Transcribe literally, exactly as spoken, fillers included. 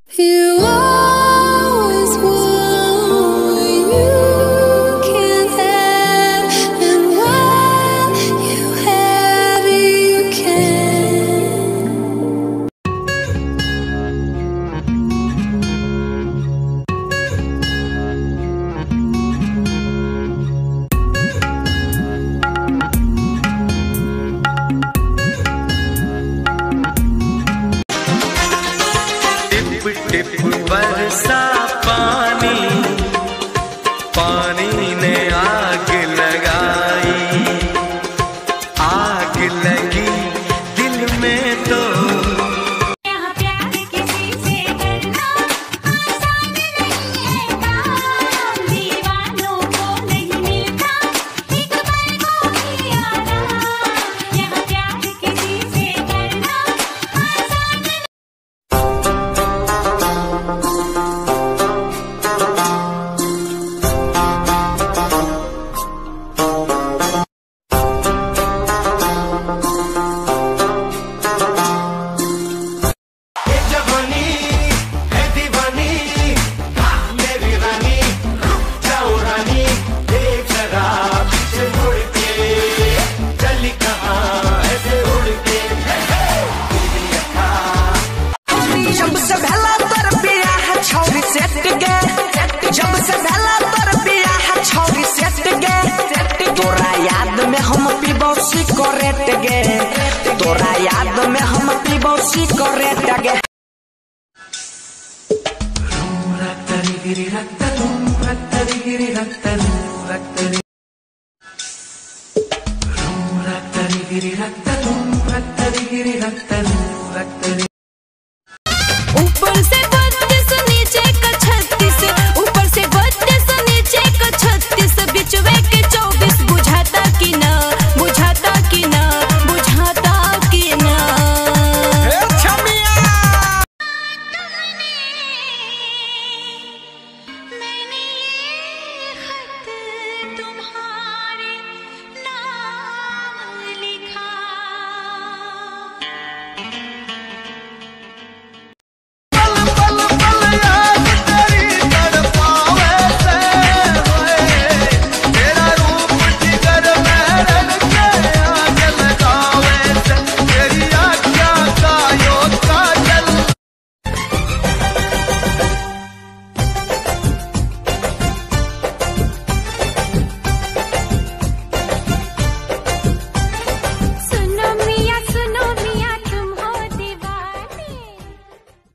You always want what you can't have, and what you have you can. टिप टिप बरसा पानी, पानी ने आग लगाई, आग लगी दिल में तो। यहाँ प्यार किसी से करना आसान नहीं है काम, दीवानों को नहीं मिलता एक पल को भी आराम। यहाँ प्यार किसी से करना आसान नहीं। जब से भला तर पिया है छौरी सेट गे, जब से भला तर पिया है छौरी सेट गे, तोरा याद में हम पीबो सिगरेट गे, तोरा याद में हम पीबो सिगरेट गे। रक्तरी गिरी रक्तरू, रक्तरी गिरी रक्तरू, रक्तरी रक्तरी गिरी रक्तरू, रक्तरी गिरी रक्तरू।